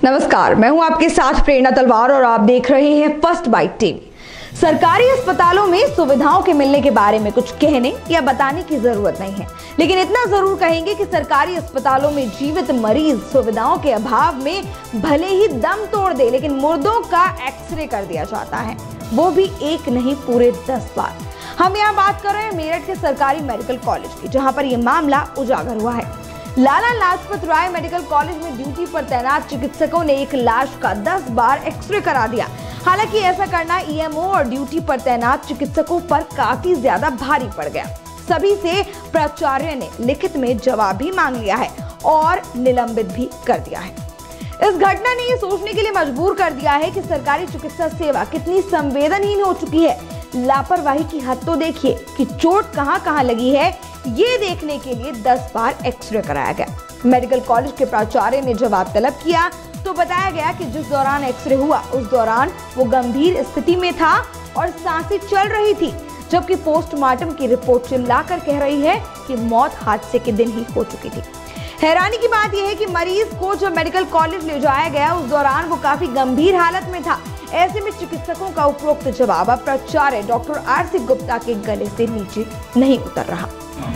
नमस्कार, मैं हूं आपके साथ प्रेरणा तलवार और आप देख रहे हैं फर्स्ट बाइट टीवी। सरकारी अस्पतालों में सुविधाओं के मिलने के बारे में कुछ कहने या बताने की जरूरत नहीं है, लेकिन इतना जरूर कहेंगे कि सरकारी अस्पतालों में जीवित मरीज सुविधाओं के अभाव में भले ही दम तोड़ दे, लेकिन मुर्दों का एक्सरे कर दिया जाता है, वो भी एक नहीं पूरे 10 बार। हम यहाँ बात कर रहे हैं मेरठ के सरकारी मेडिकल कॉलेज की, जहाँ पर यह मामला उजागर हुआ है। लाला लाजपत राय मेडिकल कॉलेज में ड्यूटी पर तैनात चिकित्सकों ने एक लाश का 10 बार एक्सरे करा दिया। हालांकि ऐसा करना ईएमओ और ड्यूटी पर तैनात चिकित्सकों पर काफी ज्यादा भारी पड़ गया। सभी से प्राचार्य ने लिखित में जवाब भी मांग लिया है और निलंबित भी कर दिया है। इस घटना ने ये सोचने के लिए मजबूर कर दिया है कि सरकारी चिकित्सा सेवा कितनी संवेदनहीन हो चुकी है। लापरवाही की हद तो देखिए कि चोट कहां लगी है, ये देखने के लिए 10 बार एक्सरे कराया गया। मेडिकल कॉलेज के प्राचार्य ने जवाब तलब किया तो बताया गया कि जिस दौरान एक्सरे हुआ उस दौरान वो गंभीर स्थिति में था और सांसें चल रही थी, जबकि पोस्टमार्टम की रिपोर्ट चिल्लाकर कह रही है कि मौत हादसे के दिन ही हो चुकी थी। हैरानी की बात यह है कि मरीज को जब मेडिकल कॉलेज ले जाया गया उस दौरान वो काफी गंभीर हालत में था। ऐसे में चिकित्सकों का उपरोक्त जवाब अब प्राचार्य डॉक्टर आरसी गुप्ता के गले से नीचे नहीं उतर रहा।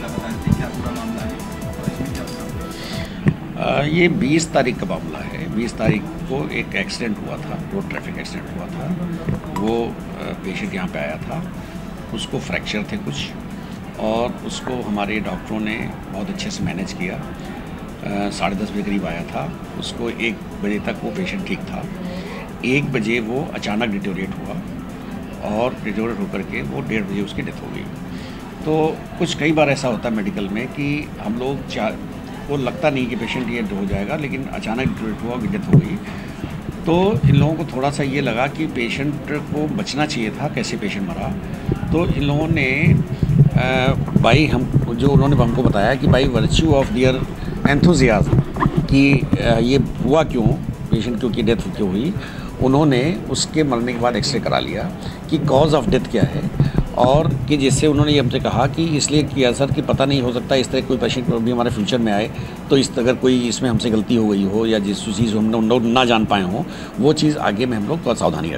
ये 20 तारीख का मामला है। 20 तारीख को एक एक्सीडेंट हुआ था, रोड ट्रैफिक एक्सीडेंट हुआ था। वो पेशेंट यहाँ पे आया था, उसको फ्रैक्चर थे कुछ, और उसको हमारे डॉक्टरों ने बहुत अच्छे से मैनेज किया। 10:30 बजे करीब आया था, उसको 1 बजे तक वो पेशेंट ठीक था। 1 बजे वो अचानक डिटोरेट हुआ और डिटोरेट होकर के वो 1:30 बजे उसकी डेथ हो गई। तो कुछ कई बार ऐसा होता है मेडिकल में कि हम लोग वो लगता नहीं कि पेशेंट ये हो जाएगा, लेकिन अचानक डिटोरेट हुआ, डेथ हो गई। तो इन लोगों को थोड़ा सा ये लगा कि पेशेंट को बचना चाहिए था, कैसे पेशेंट मरा। तो इन लोगों ने उन्होंने हमको बताया कि by virtue of their enthusiasm कि ये हुआ क्यों, पेशेंट क्योंकि डेथ क्यों हुई, उन्होंने उसके मरने के बाद एक्सरे करा लिया कि कॉज ऑफ डेथ क्या है, और कि जिससे उन्होंने ये हमसे कहा कि इसलिए किया सर कि पता नहीं हो सकता इस तरह कोई पेशेंट भी हमारे फ्यूचर में आए, तो अगर कोई इसमें हमसे गलती हो गई हो या जिस चीज़ हम लोग ना जान पाए हों, वो चीज़ आगे में हम लोग सावधानी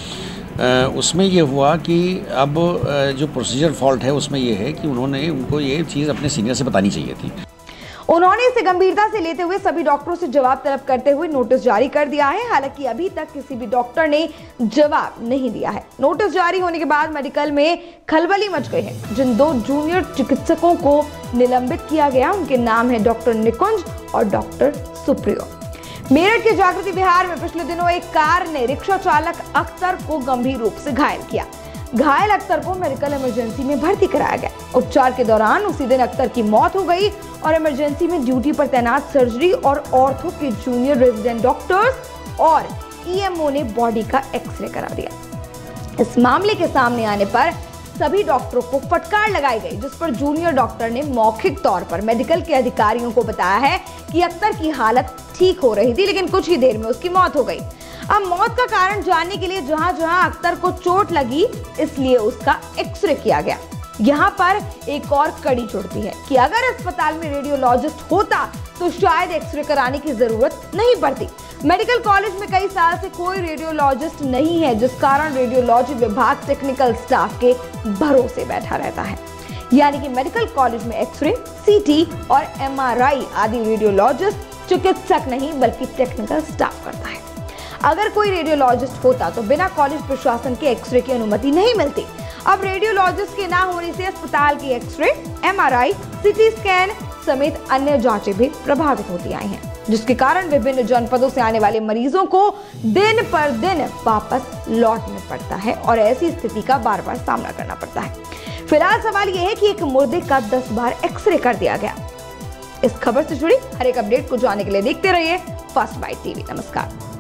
रखें। उसमें ये हुआ कि अब जो प्रोसीजर फॉल्ट है उसमें ये है कि उनको ये चीज़ अपने सीनियर से बतानी चाहिए थी। उन्होंने इसे गंभीरता से लेते हुए सभी डॉक्टरों से जवाब तलब करते हुए नोटिस जारी कर दिया है। हालांकि अभी तक किसी भी डॉक्टर ने जवाब नहीं दिया है। नोटिस जारी होने के बाद मेडिकल में खलबली मच गई है। जिन 2 जूनियर चिकित्सकों को निलंबित किया गया उनके नाम है डॉक्टर निकुंज और डॉक्टर सुप्रियो। मेरठ के जागृति विहार में पिछले दिनों एक कार ने रिक्शा चालक अख्तर को गंभीर रूप से घायल किया। घायल अख्तर को मेडिकल इमरजेंसी में भर्ती कराया गया। उपचार के दौरान उसी दिन अख्तर की मौत हो गई और इमरजेंसी में ड्यूटी पर तैनात सर्जरी और ऑर्थो के जूनियर रेजिडेंट डॉक्टर्स और ईएमओ ने बॉडी का एक्सरे करा दिया। इस मामले के सामने आने पर सभी डॉक्टरों को फटकार लगाई गई, जिस पर जूनियर डॉक्टर ने मौखिक तौर पर मेडिकल के अधिकारियों को बताया है कि अख्तर की हालत ठीक हो रही थी, लेकिन कुछ ही देर में उसकी मौत हो गई। अब मौत का कारण जानने के लिए जहां अख्तर को चोट लगी, इसलिए उसका एक्सरे किया गया। यहाँ पर एक और कड़ी जुड़ती है कि अगर अस्पताल में रेडियोलॉजिस्ट होता तो शायद एक्सरे कराने की जरूरत नहीं पड़ती। मेडिकल कॉलेज में कई साल से कोई रेडियोलॉजिस्ट नहीं है, जिस कारण रेडियोलॉजी विभाग टेक्निकल स्टाफ के भरोसे बैठा रहता है। यानी कि मेडिकल कॉलेज में एक्सरे, सीटी और एमआरआई आदि रेडियोलॉजिस्ट चिकित्सक नहीं बल्कि टेक्निकल स्टाफ करता है। अगर कोई रेडियोलॉजिस्ट होता तो बिना कॉलेज प्रशासन के एक्सरे की अनुमति नहीं मिलती। अब रेडियोलॉजिस्ट के ना होने से अस्पताल की एक्सरे, एमआरआई, सीटी स्कैन समेत अन्य जांचें भी प्रभावित होती आई हैं, जिसके कारण विभिन्न जनपदों से आने वाले मरीजों को दिन पर दिन वापस लौटना पड़ता है और ऐसी स्थिति का बार-बार सामना करना पड़ता है। फिलहाल सवाल यह है कि एक मुर्दे का 10 बार एक्सरे कर दिया गया। इस खबर से जुड़ी हर एक अपडेट को जानने के लिए देखते रहिए फर्स्ट बाइट टीवी। नमस्कार।